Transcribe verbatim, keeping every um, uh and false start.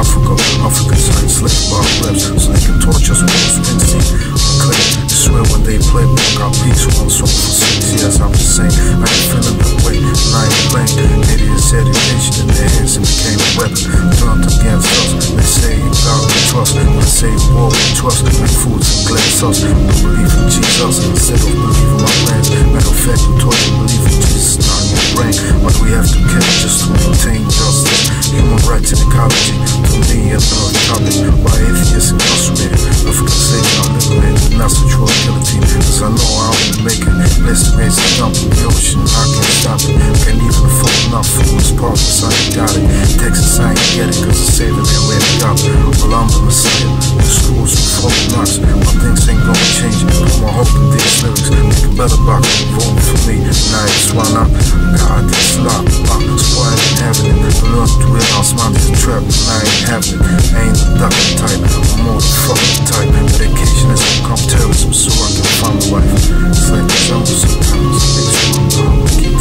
Africa. African science slave about reps, so they can torch us with those instinct. Clear, I swear when they play back our peace, one song for six years. I'm just saying, I ain't feeling that way, and I ain't playing. Idiots education in their hands and became a weapon. Turned against us. They say God we trust, they say war we trust. Make foods and glass us. Don't believe in Jesus instead of believing my plans. Matter of fact, we taught you believe in Jesus, not in your brain. Why do we have to kill just to maintain justice? Human rights and ecology, to me another topic. Why atheists incarcerated, African slaves not liberated, not sexual guillotine. Cause I know I won't make it. Let's raise a jump in the ocean, I can't stop it. Can't even afford enough food, it's partners, I ain't got it. Texas, I ain't get it, cause I say that they way to got it. Well, I'm the messiah, the schools with folk nuts. My things ain't gonna change, put my hope in these lyrics. Make a better box, vote for me, and I just wanna God, this love, uh, so I ain't having it. I learned to realize mine is a trap, and I ain't having it. I ain't the ducking type, I'm more the fucking type. Medication has become terrorism, so I can find a wife. It's like the jungle sometimes, it makes me wonder how we keep